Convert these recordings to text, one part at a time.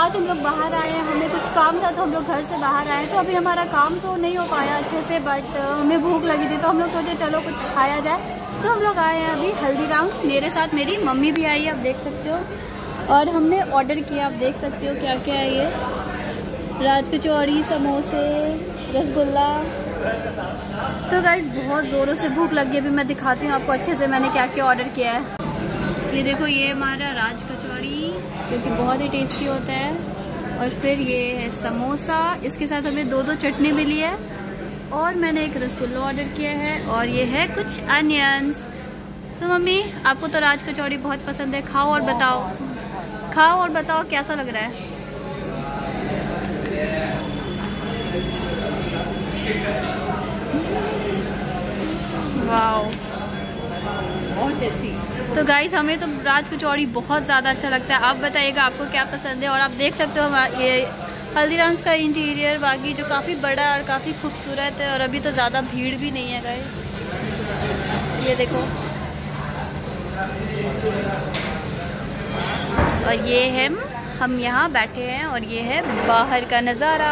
आज हम लोग बाहर आए हैं, हमें कुछ काम था तो हम लोग घर से बाहर आए। तो अभी हमारा काम तो नहीं हो पाया अच्छे से, बट हमें भूख लगी थी तो हम लोग सोचे चलो कुछ खाया जाए। तो हम लोग आए हैं अभी हल्दीराम्स। मेरे साथ मेरी मम्मी भी आई है, आप देख सकते हो। और हमने ऑर्डर किया, आप देख सकते हो क्या क्या है ये। राज कचौड़ी, समोसे, रसगुल्ला। तो गाइस बहुत ज़ोरों से भूख लगी है। अभी मैं दिखाती हूँ आपको अच्छे से मैंने क्या क्या ऑर्डर किया है। ये देखो, ये हमारा राज कचौड़ी जो कि बहुत ही टेस्टी होता है। और फिर ये है समोसा, इसके साथ हमें दो चटनी मिली है। और मैंने एक रसगुल्ला ऑर्डर किया है और ये है कुछ अनियंस। तो मम्मी आपको तो राज कचौड़ी बहुत पसंद है, खाओ और बताओ, खाओ और बताओ कैसा लग रहा है। वाओ बहुत टेस्टी। तो गाइस हमें तो राज कचौड़ी बहुत ज़्यादा अच्छा लगता है। आप बताइएगा आपको क्या पसंद है। और आप देख सकते हो ये हल्दीराम्स का इंटीरियर बाकी जो काफ़ी बड़ा और काफ़ी खूबसूरत है। और अभी तो ज़्यादा भीड़ भी नहीं है गाइस, ये देखो। और ये है हम यहाँ बैठे हैं और ये है बाहर का नज़ारा।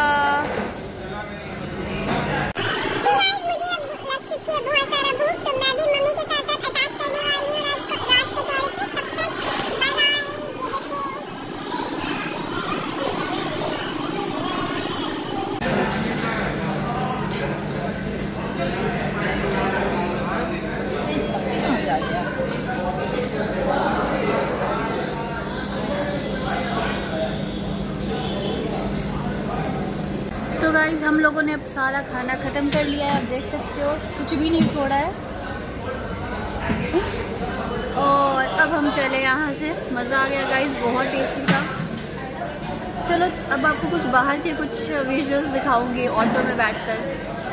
तो गाइज हम लोगों ने अब सारा खाना ख़त्म कर लिया है, आप देख सकते हो कुछ भी नहीं छोड़ा है। और अब हम चले यहाँ से। मज़ा आ गया गाइज, बहुत टेस्टी था। चलो अब आपको कुछ बाहर के कुछ विजुअल्स दिखाऊंगी ऑटो में बैठकर।